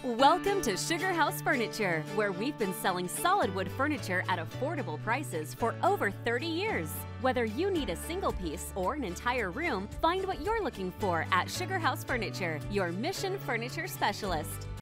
Welcome to Sugar House Furniture, where we've been selling solid wood furniture at affordable prices for over 30 years. Whether you need a single piece or an entire room, find what you're looking for at Sugar House Furniture, your Mission Furniture specialist.